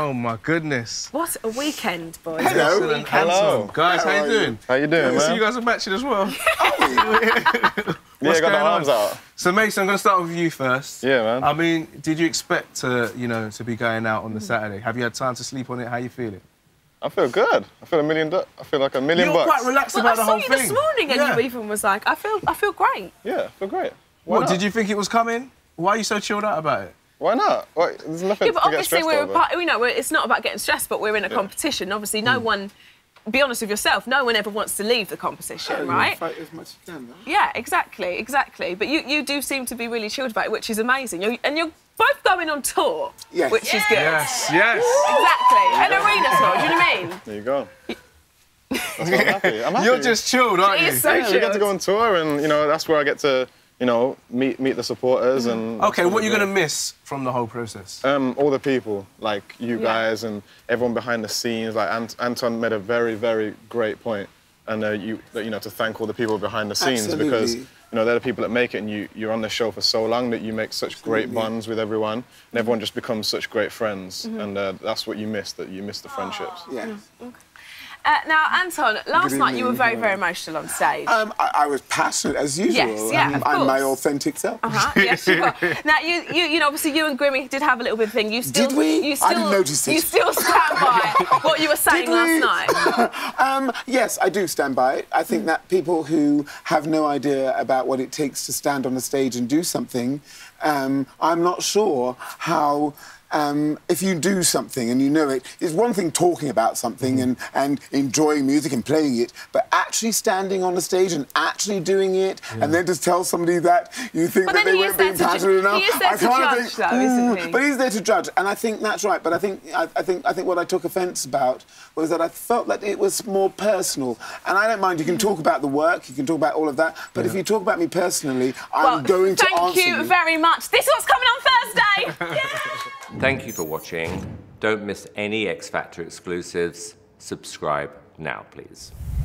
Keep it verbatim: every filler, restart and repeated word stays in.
Oh, my goodness. What a weekend, boys. Hello. Excellent. Hello. Guys, how, How you are you? doing? How you doing, Yeah, man? so you guys are matching as well. Yeah, What's got the going arms on? out. So, Mason, I'm going to start with you first. Yeah, man. I mean, did you expect to, you know, to be going out on the Saturday? Have you had time to sleep on it? How you feeling? I feel good. I feel a million. Du I feel like a million You're bucks. quite relaxed Well, about I the saw whole you thing. this morning and Yeah. you even was like, I feel, I feel great. Yeah, I feel great. Why What, not? did you think it was coming? Why are you so chilled out about it? Why not? Why, there's nothing Yeah, but to get obviously stressed we're a over. part. You know, we're, it's not about getting stressed, but we're in a competition. Obviously, no one. Be honest with yourself. No one ever wants to leave the competition, right? Fight as much as you can, though. Yeah, exactly, exactly. But you, you do seem to be really chilled about it, which is amazing. You're, and you're both going on tour, Yes. which is good. Yes, yes. Exactly. An arena tour. Do you know what I mean? There you go. That's why I'm happy. I'm happy. You're just chilled, aren't She you? is so Yeah, we get to chilled. go on tour, and you know that's where I get to, you know, meet meet the supporters and. OK, what are you going to miss from the whole process? Um, all the people, like you Yeah. guys and everyone behind the scenes. Like Ant Anton made a very, very great point, and uh, you, you know, to thank all the people behind the scenes Absolutely. because you know they're the people that make it, and you you're on the show for so long that you make such great bonds with everyone, and everyone just becomes such great friends, and uh, that's what you miss. That you miss the friendships. Yes. Uh, now, Anton, last Good night you were evening. very, very emotional on stage. Um, I, I was passionate as usual. Yes, yeah, Um, of I'm my course. authentic self. Uh-huh, yes, you were. Now, you, you, you know, obviously, you and Grimmy did have a little bit of thing. You still, Did we? You I still, didn't notice it. You still stand by what you were saying Did we? last night. Um, yes, I do stand by it. I think that people who have no idea about what it takes to stand on a stage and do something, um, I'm not sure how. Um, if you do something and you know it, it's one thing talking about something and, and enjoying music and playing it, but actually standing on the stage and actually doing it and then just tell somebody that you think But that then they he weren't is there being to ju- passionate enough. he is there I to kinda judge, think, though, isn't "Mm," he? But he's there to judge, and I think that's right. But I think I, I think I think what I took offence about was that I felt that it was more personal. And I don't mind. You can talk about the work, you can talk about all of that, but if you talk about me personally, I'm Well, going to thank answer you very much. This is what's coming on Thursday. Yeah. Thank you for watching. Don't miss any X Factor exclusives. Subscribe now, please.